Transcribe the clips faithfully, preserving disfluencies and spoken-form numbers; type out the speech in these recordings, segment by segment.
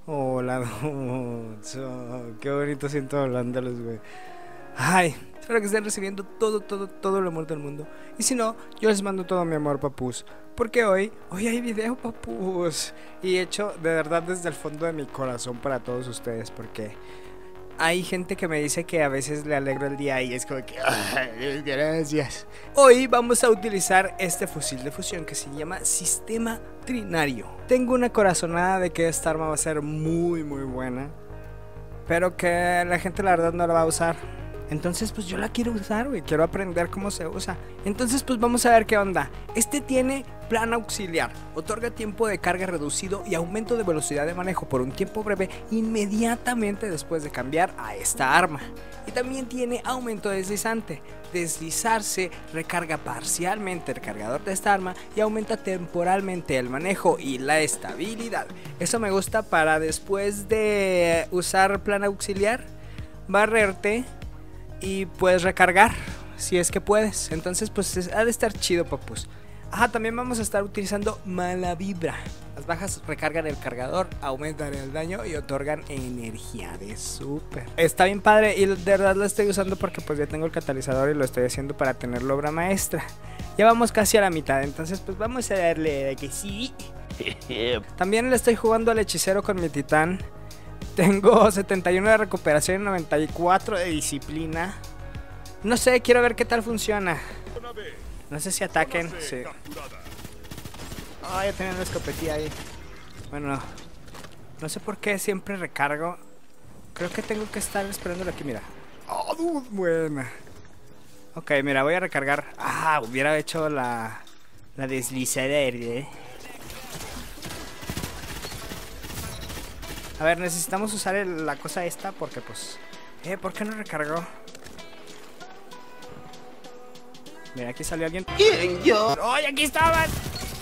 Hola, Donzo. Qué bonito siento hablándoles, güey. Ay, espero que estén recibiendo todo, todo, todo el amor del mundo. Y si no, yo les mando todo mi amor, papus. Porque hoy, hoy hay video, papus. Y hecho, de verdad, desde el fondo de mi corazón para todos ustedes. Porque hay gente que me dice que a veces le alegro el día y es como que... ¡ay, gracias! Hoy vamos a utilizar este fusil de fusión que se llama Sistema Trinario. Tengo una corazonada de que esta arma va a ser muy, muy buena. Pero que la gente la verdad no la va a usar. Entonces pues yo la quiero usar, güey. Quiero aprender cómo se usa. Entonces pues vamos a ver qué onda. Este tiene plan auxiliar. Otorga tiempo de carga reducido y aumento de velocidad de manejo por un tiempo breve inmediatamente después de cambiar a esta arma. Y también tiene aumento deslizante. Deslizarse recarga parcialmente el cargador de esta arma y aumenta temporalmente el manejo y la estabilidad. Eso me gusta para después de usar plan auxiliar, barrerte y puedes recargar si es que puedes. Entonces pues ha de estar chido, papus. Ajá, también vamos a estar utilizando mala vibra. Las bajas recargan el cargador, aumentan el daño y otorgan energía de súper. Está bien padre y de verdad lo estoy usando porque pues ya tengo el catalizador y lo estoy haciendo para tener la obra maestra. Ya vamos casi a la mitad, entonces pues vamos a darle de que sí. También le estoy jugando al hechicero con mi titán. Tengo setenta y uno de recuperación y noventa y cuatro de disciplina. No sé, quiero ver qué tal funciona. No sé si ataquen. Sí. Oh, ya tenía una escopetilla ahí. Bueno, no. No sé por qué siempre recargo. Creo que tengo que estar esperándolo aquí, mira. Oh, dude, buena. Ok, mira, voy a recargar. Ah, hubiera hecho la, la deslizadera, ¿eh? A ver, necesitamos usar el, la cosa esta porque pues... Eh, ¿por qué no recargó? Mira, aquí salió alguien. ¿Quién, yo? ¡Ay, aquí estaban!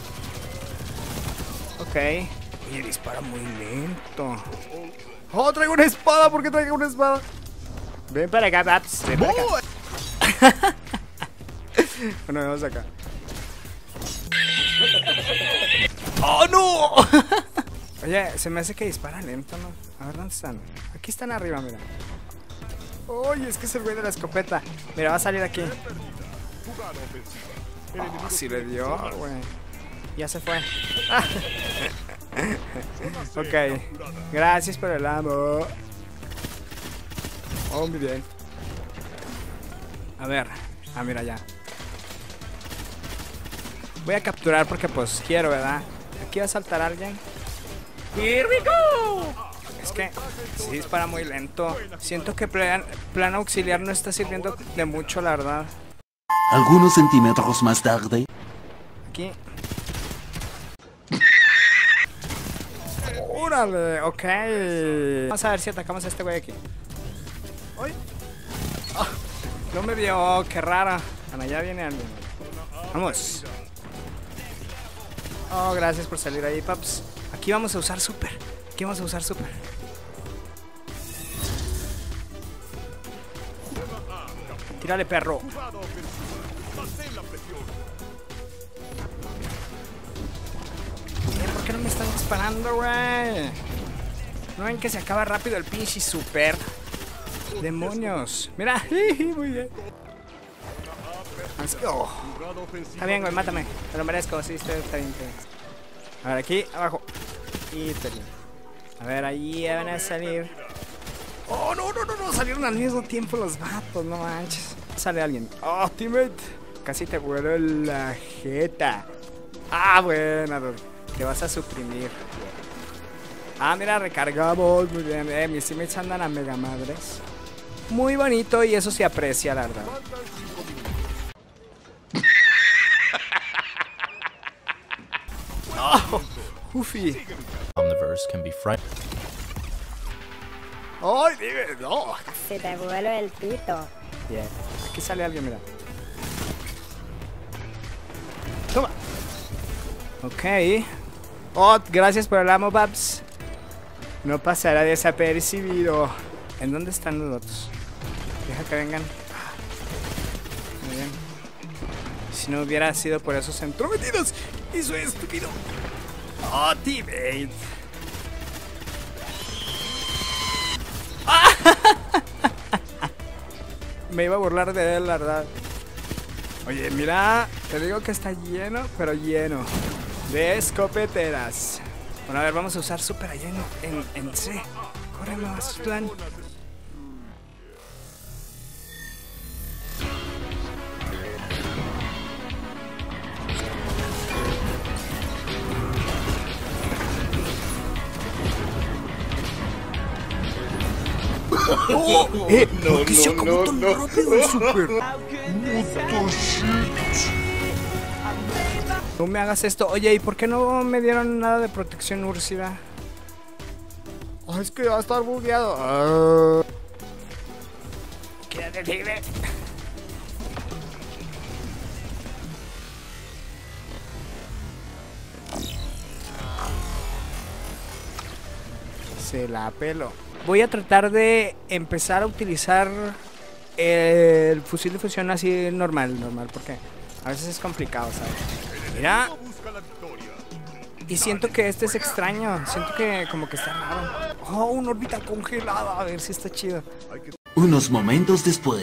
Ok. Oye, dispara muy lento. ¡Oh, traigo una espada! ¿Por qué traigo una espada? Ven para acá, Babs. Ven para acá. Bueno, vamos acá. ¡Oh, no! Oye, se me hace que dispara lento, ¿no? A ver, ¿dónde están? Aquí están arriba, mira. Oye, es que es el güey de la escopeta. Mira, va a salir aquí. Oh, sí le dio, güey. Ya se fue. Ok. Gracias por el amo. Oh, muy bien. A ver. Ah, mira ya. Voy a capturar porque pues quiero, ¿verdad? Aquí va a saltar alguien. Here we go. Es que sí dispara muy lento. Siento que plan, plan auxiliar no está sirviendo de mucho, la verdad. Algunos centímetros más tarde. Aquí. ¡Órale! Ok. Vamos a ver si atacamos a este güey aquí. ¡Ay! Oh, no me vio, qué rara. Bueno, ya viene alguien. Vamos. Oh, gracias por salir ahí, paps. Aquí vamos a usar super. Aquí vamos a usar super. Tírale, perro. ¿Por qué no me están disparando, güey? ¿No ven que se acaba rápido el pinche super? ¡Demonios! Mira, muy bien. Oh. Está bien, güey, mátame. Te lo merezco, sí, está, está bien. A ver, aquí, abajo. Y termino. A ver, ahí van a salir. Oh, no, no, no, no. Salieron al mismo tiempo los vatos, no manches. Sale alguien. Oh, teammate. Casi te vuelo la jeta. Ah, bueno, te vas a suprimir. Ah, mira, recargamos. Muy bien. Eh, mis teammates andan a mega madres. Muy bonito y eso se aprecia, la verdad. Oh, Ufi. Omniverse can be frightened. ¡Ay, dime! ¡No! Se te vuelo el pito. Bien. Aquí sale alguien, mira. Toma. Ok. Oh, gracias por el amo, Babs. No pasará desapercibido. ¿En dónde están los otros? Deja que vengan. Muy bien. Si no hubiera sido por esos entrometidos. Y soy estúpido. Oh, teammate. me iba a burlar de él, la verdad. Oye, mira, te digo que está lleno, pero lleno de escopeteras. Bueno, a ver, vamos a usar super allá en, en, en C. Corre más, plan. ¡Oh! ¡Eh! ¿Por qué se acabó tan rápido el super? No me hagas esto. Oye, ¿y por qué no me dieron nada de protección Úrsula? Oh, es que va a estar bugueado. Uh... Quédate libre. Se la pelo. Voy a tratar de empezar a utilizar el fusil de fusión así normal, normal, porque a veces es complicado, ¿sabes? Mira. Y siento que este es extraño, siento que como que está raro. Oh, una órbita congelada, a ver si está chido. Unos momentos después.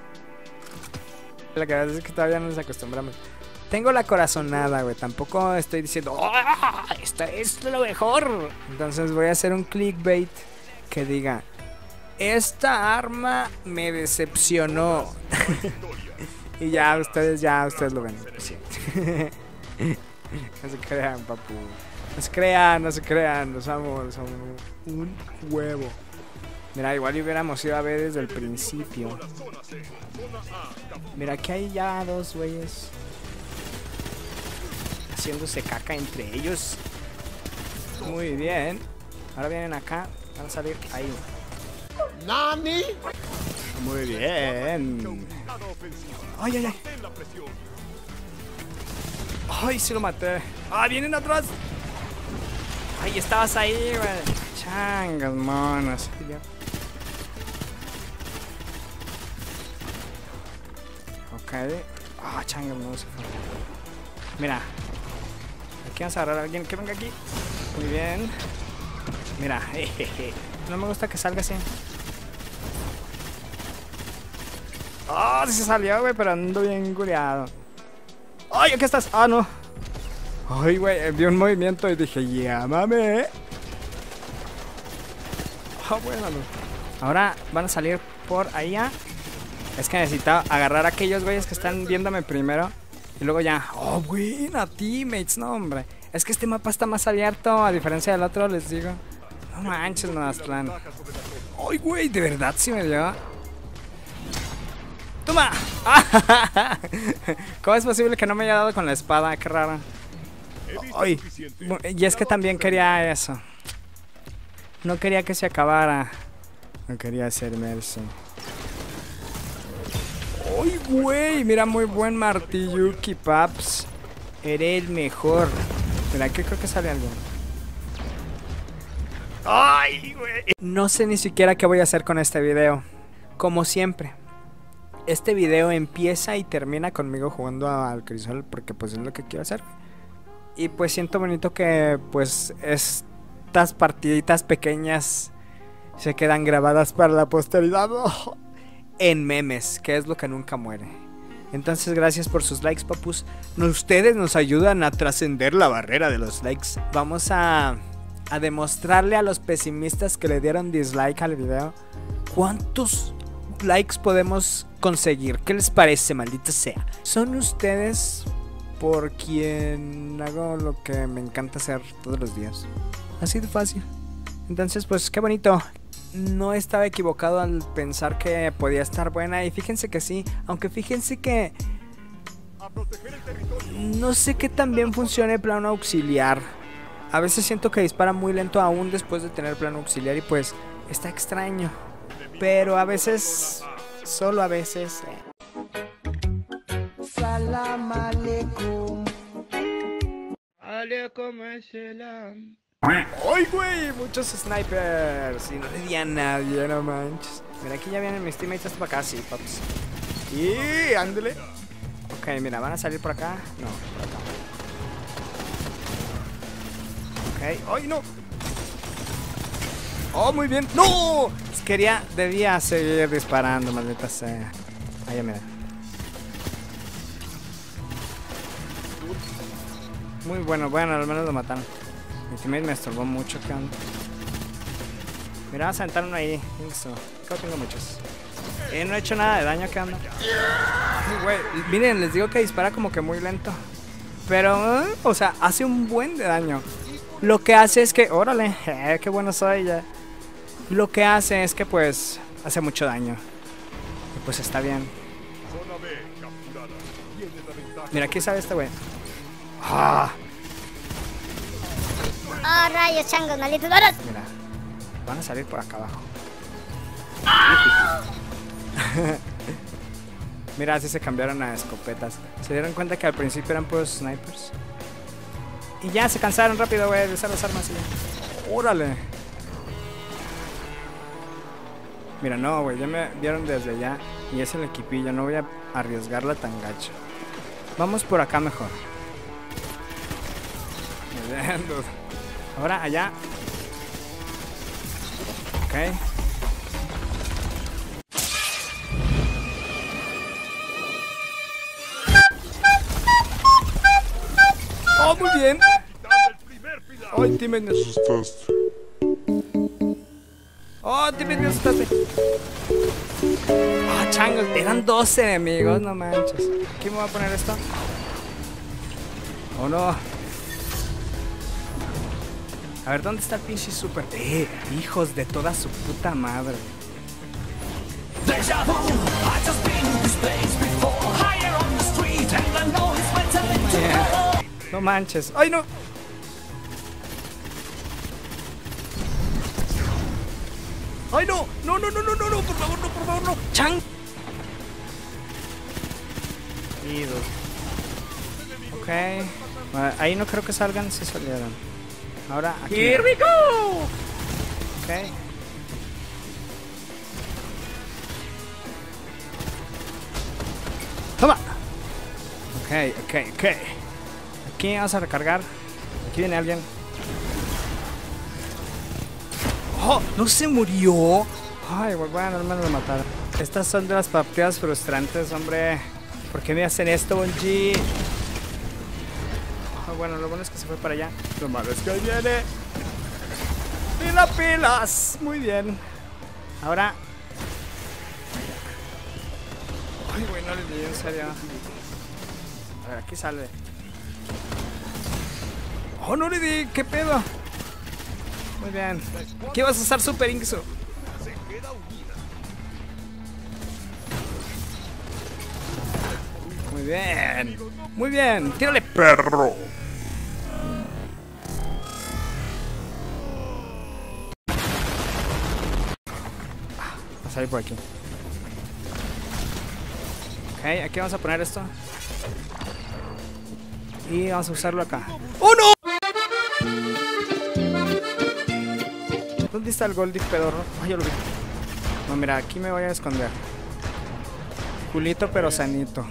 La verdad es que todavía no nos acostumbramos. Tengo la corazonada, güey, tampoco estoy diciendo, ¡oh, esto es lo mejor! Entonces voy a hacer un clickbait que diga, esta arma me decepcionó. Y ya, ustedes ya, ustedes lo ven. Sí. No se crean, papu. No se crean, no se crean. Los amo, los amo. Un huevo. Mira, igual hubiéramos ido a ver desde el principio. Mira, aquí hay ya dos güeyes haciéndose caca entre ellos. Muy bien. Ahora vienen acá. Van a salir ahí. ¡Nani! Muy bien. ¡Ay, ay, ay! ¡Ay, sí lo maté! ¡Ah, vienen atrás! ¡Ay, estabas ahí, güey! Changas, monos. Ok. Ah, changas, monos. Se fue. Mira. Aquí vamos a agarrar a alguien que venga aquí. Muy bien. Mira, jejeje. No me gusta que salga así. ¡Oh! Sí se salió, güey, pero ando bien gureado. ¡Ay, aquí estás! ¡Ah, no! ¡Ay, güey! Vi un movimiento y dije, llámame. ¡Ah, bueno! Ahora van a salir por allá. Es que necesito agarrar a aquellos güeyes que están viéndome primero. Y luego ya. ¡Oh, buena, teammates! No, hombre. Es que este mapa está más abierto, a diferencia del otro, les digo. No manches, Naztlán. ¡Ay, güey! De verdad sí me dio. ¡Toma! ¿Cómo es posible que no me haya dado con la espada? Qué raro. ¡Ay! Y es que también quería eso. No quería que se acabara. No quería hacerme eso. ¡Ay, güey! Mira, muy buen Martiyuki, paps. Eres el mejor. Mira, aquí creo que sale algo. ¡Ay, güey! No sé ni siquiera qué voy a hacer con este video. Como siempre, este video empieza y termina conmigo jugando al crisol, porque pues es lo que quiero hacer. Y pues siento bonito que pues estas partiditas pequeñas se quedan grabadas para la posteridad en memes, que es lo que nunca muere. Entonces gracias por sus likes, papus. Ustedes nos ayudan a trascender la barrera de los likes. Vamos a... a demostrarle a los pesimistas que le dieron dislike al video cuántos likes podemos conseguir. ¿Qué les parece, maldita sea? Son ustedes por quien hago lo que me encanta hacer todos los días. Así de fácil. Entonces pues qué bonito. No estaba equivocado al pensar que podía estar buena. Y fíjense que sí. Aunque fíjense que no sé qué tan bien funciona el plano auxiliar. A veces siento que dispara muy lento aún después de tener plano auxiliar y pues está extraño. Pero a veces, solo a veces. Salam aleikum. Aleikum assalam. ¡Ay, güey! Muchos snipers. Y no le di a nadie, no manches. Mira, aquí ya vienen mis teammates hasta para acá, sí, paps. Y ándale. Ok, mira, ¿van a salir por acá? No, por acá. Ok, ¡ay, no! ¡Oh, muy bien! ¡No! Quería, debía seguir disparando, maldita sea. Ahí, mira. Muy bueno, bueno, al menos lo mataron. Mi teammate me estorbó mucho, ¿qué onda? Mira, vamos a aventar uno ahí. Listo. Creo que tengo muchos. Eh, no he hecho nada de daño, ¿qué onda? Ay, güey, miren, les digo que dispara como que muy lento. Pero, uh, o sea, hace un buen de daño. Lo que hace es que, órale, eh, qué bueno soy ya. Lo que hace es que pues hace mucho daño. Y pues está bien. Mira, aquí sabe este güey. Ah. Oh, rayos, changos, malditos doros. Mira, van a salir por acá abajo. Mira, así se cambiaron a escopetas. Se dieron cuenta que al principio eran puros snipers. Y ya se cansaron rápido, güey, de usar las armas y ya. ¡Órale! Mira, no, güey, ya me vieron desde allá. Y es el equipillo, no voy a arriesgarla tan gacho. Vamos por acá mejor. Muy bien, dude. Ahora allá. Ok. ¡Oh, muy bien! ¡Ay, teammate, me asustaste! ¡Oh, teammate, me asustaste! ¡Ah, oh, changos! Eran dos enemigos, no manches. ¿Aquí me voy a poner esto? ¡Oh, no! A ver, ¿dónde está el pinche super? ¡Eh! ¡Hijos de toda su puta madre! Yeah. No manches. ¡Ay, no! ¡Ay, no! ¡No, no, no, no, no! no! ¡Por favor, no, por favor, no! ¡Chang! Y dos. Ok. Bueno, ahí no creo que salgan si salieron. Ahora aquí. ¡Here we go! Ok. ¡Toma! Ok, ok, ok. Aquí vamos a recargar. Aquí viene alguien. ¡Oh! ¡No se murió! Ay, bueno, al menos lo mataron. Estas son de las partidas frustrantes, hombre. ¿Por qué me hacen esto, Bungie? Oh, bueno, lo bueno es que se fue para allá. Lo malo es que ahí viene. ¡Pila, pilas! Muy bien. Ahora. Ay, güey, no le di, en serio. A ver, aquí sale. ¡Oh, no le di! ¿Qué pedo? Muy bien. ¿Qué vas a usar, Super Inksu? Muy bien. Muy bien. Tírale, perro. Ah, va a salir por aquí. Ok, aquí vamos a poner esto. Y vamos a usarlo acá. ¡Oh, no! ¿Dónde está el Goldie pedorro? Ay, yo lo vi. No, mira, aquí me voy a esconder. Culito pero sanito.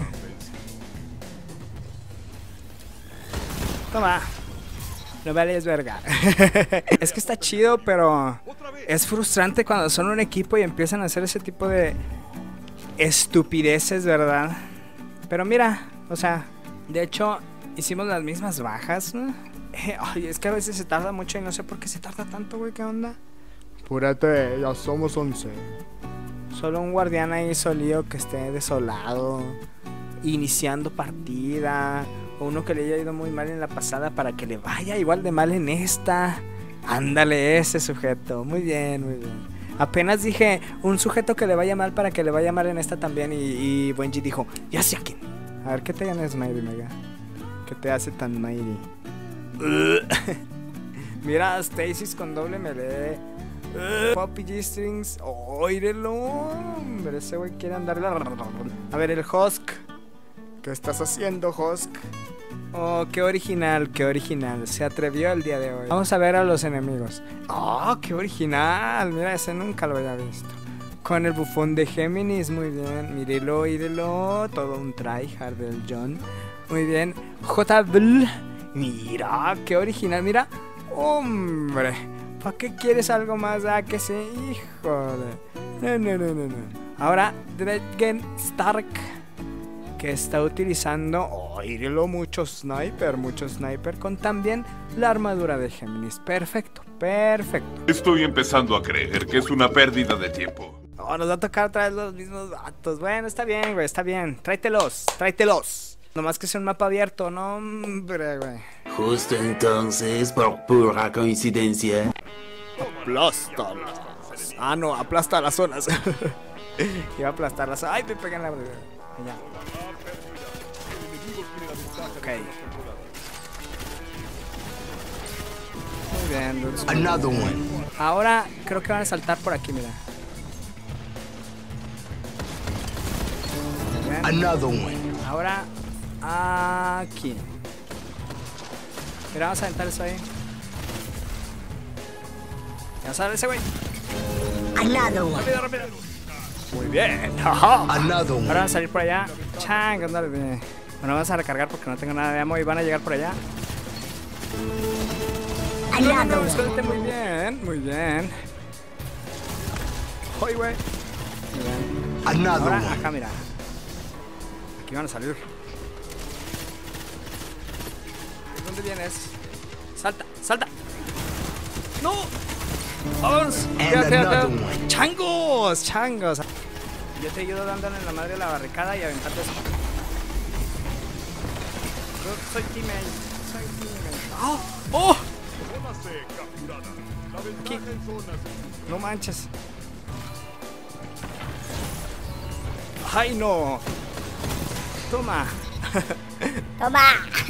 Toma. No vales verga. Es que está chido, pero es frustrante cuando son un equipo y empiezan a hacer ese tipo de estupideces, ¿verdad? Pero mira, o sea, de hecho hicimos las mismas bajas, ¿no? Eh, ay, es que a veces se tarda mucho y no sé por qué se tarda tanto, güey, ¿qué onda? Púrate, ya somos once. Solo un guardián ahí solío que esté desolado, iniciando partida, o uno que le haya ido muy mal en la pasada para que le vaya igual de mal en esta. Ándale, ese sujeto, muy bien, muy bien. Apenas dije, un sujeto que le vaya mal para que le vaya mal en esta también, y, y Bungie dijo, ya sé a quién. A ver, ¿qué te ganas, Mighty Mega? ¿Qué te hace tan Mighty? Mira, Stasis con doble melee. Uh, Poppy G-Strings. Óirelo. Hombre, ese güey quiere andarle. A ver, el Husk. ¿Qué estás haciendo, Husk? Oh, qué original, qué original. Se atrevió el día de hoy. Vamos a ver a los enemigos. Oh, qué original. Mira, ese nunca lo había visto. Con el bufón de Géminis, muy bien. Mírelo, mírelo. Todo un tryhard del John. Muy bien. J B. Mira, qué original, mira. Hombre, ¿para qué quieres algo más? Ah, que sí, híjole. No, no, no, no, no. Ahora, Dredgen Stark, que está utilizando, oh, lo mucho sniper, mucho sniper, con también la armadura de Géminis. Perfecto, perfecto. Estoy empezando a creer que es una pérdida de tiempo. Oh, nos va a tocar otra vez los mismos vatos. Bueno, está bien, güey, está bien. Tráetelos, tráetelos. Nomás que sea un mapa abierto, no, hombre, güey. Justo entonces, por pura coincidencia. Aplástalas. Ah, no, aplasta las zonas. Iba a aplastar las zonas. Ay, me pegué en la... Ya. Ok. Muy bien, dudes. Another one. Ahora creo que van a saltar por aquí, mira. Bien. Another one. Ahora aquí. Mira, vamos a aventar eso ahí. Ya sale ese güey. Another one. Rápido, rápido. Muy bien. Ajá. Another one. Ahora van a salir por allá. Chang, ándale. Bueno, vamos a recargar porque no tengo nada de ammo y van a llegar por allá. No, no, no, escóndete muy bien, muy bien. Hoy, güey. Muy bien. Another Ahora one. acá, mira. Aquí van a salir. ¿Dónde vienes? Salta, salta. ¡No! ¡Vamos! Cuidado, cuidado, cuidado. ¡Changos! ¡Changos! Yo te ayudo dándole en la madre a la barricada y aventarte eso. Yo soy teammate. Soy teammate. ¡Oh! ¡Oh! Aquí. No manches. ¡Ay, no! Toma. Toma.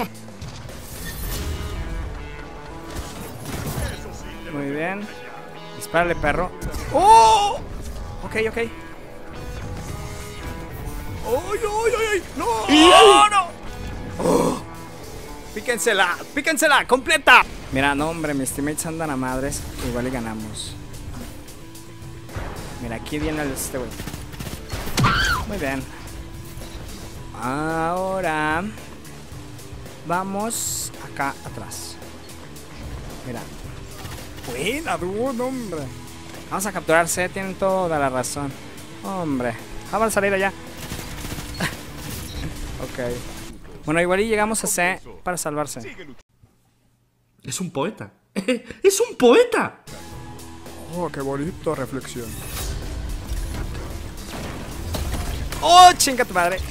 Muy bien. Dispárale, perro. ¡Oh! Ok, ok. ¡Ay, ay, ay, ay! ¡No! ¡No, no! Oh. ¡Píquensela! ¡Píquensela! ¡Completa! Mira, no, hombre, mis teammates andan a madres. Igual y ganamos. Mira, aquí viene el este güey. Muy bien. Ahora vamos acá atrás. Mira. Buena, dude, hombre. Vamos a capturarse, tienen toda la razón. Hombre, vamos a salir allá. Ok. Bueno, igual y llegamos a C para salvarse. Es un poeta. ¡Es un poeta! Oh, qué bonito, reflexión. ¡Oh, chinga tu madre!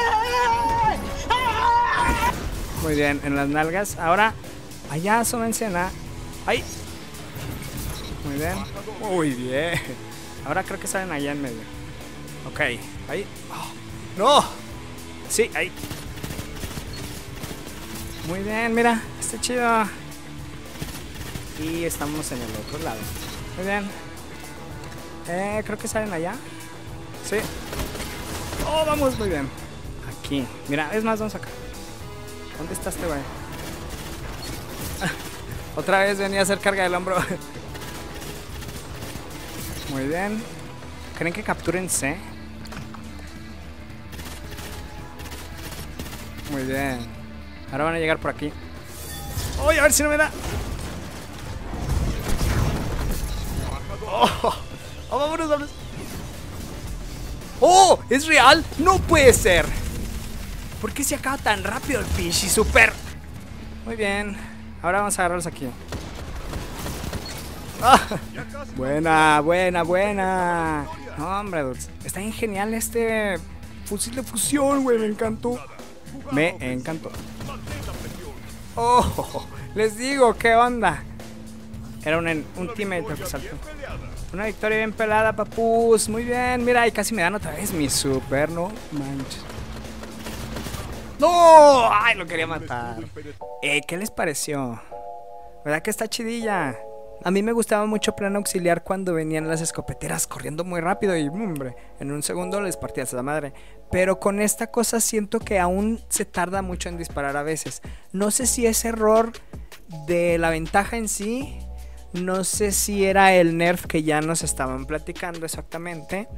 Muy bien, en las nalgas. Ahora, allá asómense a... ¡Ahí! Muy bien. Muy bien. Ahora creo que salen allá en medio. Ok, ahí. Oh, ¡no! Sí, ahí. Muy bien, mira. Está chido. Y estamos en el otro lado. Muy bien. Eh, creo que salen allá. Sí. Oh, vamos, muy bien. Aquí. Mira, es más, vamos acá. ¿Dónde está este güey? Otra vez venía a hacer carga del hombro. Muy bien. ¿Creen que capturen C? Muy bien. Ahora van a llegar por aquí. ¡Uy! A ver si no me da. ¡Oh! ¡Oh, vámonos, vámonos! ¡Oh! ¡Es real! ¡No puede ser! ¿Por qué se acaba tan rápido el pinche super? Muy bien. Ahora vamos a agarrarlos aquí. ¡Ah! Buena, buena, buena. No, hombre, dudes. Está bien genial este fusil de fusión, güey. Me encantó. Me encantó. Oh, les digo, ¿qué onda? Era un, un teammate que saltó. Una victoria bien pelada, papus. Muy bien, mira, y casi me dan otra vez mi super, no manches. ¡No! ¡Ay, lo quería matar! Eh, ¿qué les pareció? ¿Verdad que está chidilla? A mí me gustaba mucho Plano Auxiliar cuando venían las escopeteras corriendo muy rápido y, hombre, en un segundo les partías a la madre. Pero con esta cosa siento que aún se tarda mucho en disparar a veces. No sé si es error de la ventaja en sí. No sé si era el nerf que ya nos estaban platicando exactamente.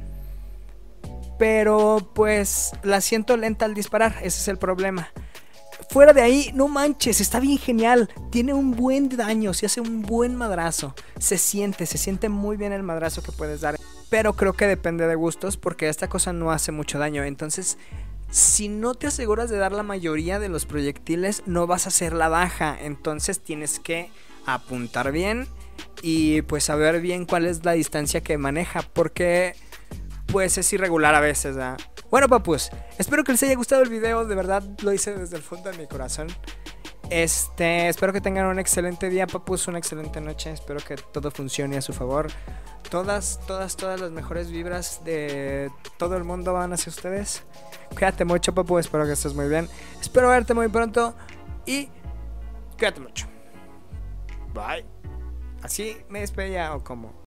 Pero pues la siento lenta al disparar, ese es el problema. Fuera de ahí, no manches, está bien genial. Tiene un buen daño, se hace un buen madrazo. Se siente, se siente muy bien el madrazo que puedes dar. pero creo que depende de gustos, porque esta cosa no hace mucho daño. Entonces, si no te aseguras de dar la mayoría de los proyectiles, no vas a hacer la baja. Entonces tienes que apuntar bien y pues saber bien cuál es la distancia que maneja, porque pues es irregular a veces, ¿verdad? Bueno, papus, espero que les haya gustado el video. De verdad lo hice desde el fondo de mi corazón. Este, espero que tengan un excelente día, papus, una excelente noche. Espero que todo funcione a su favor. Todas, todas, todas las mejores vibras de todo el mundo van hacia ustedes. Cuídate mucho, papu, espero que estés muy bien. Espero verte muy pronto y cuídate mucho. Bye. ¿Así me despedía o cómo?